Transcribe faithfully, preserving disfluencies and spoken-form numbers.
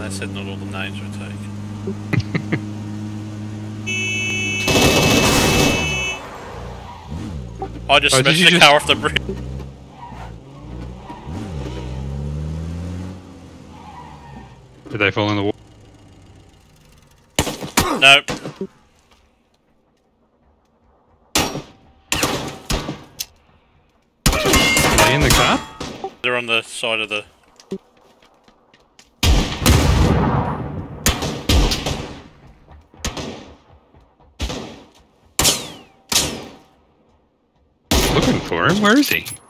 I said not all the names were taken. I just Oh, smashed did you the just- car off the bridge. Did they fall in the water? No. Are they in the car? They're on the side of the... Looking for him? Where is he?